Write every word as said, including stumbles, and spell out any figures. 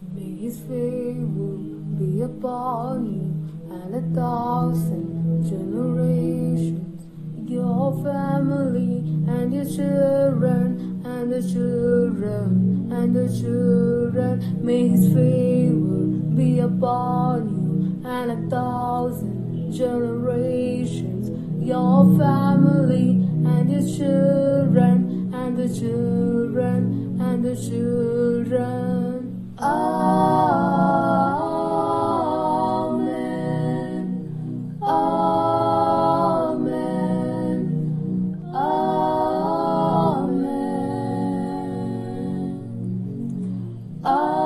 May His favor be upon you and a thousand generations, your family and your children and the children and the children. May His favor be upon you and a thousand generations, your family and your children and the children and the children. Amen. Amen. Amen. Amen.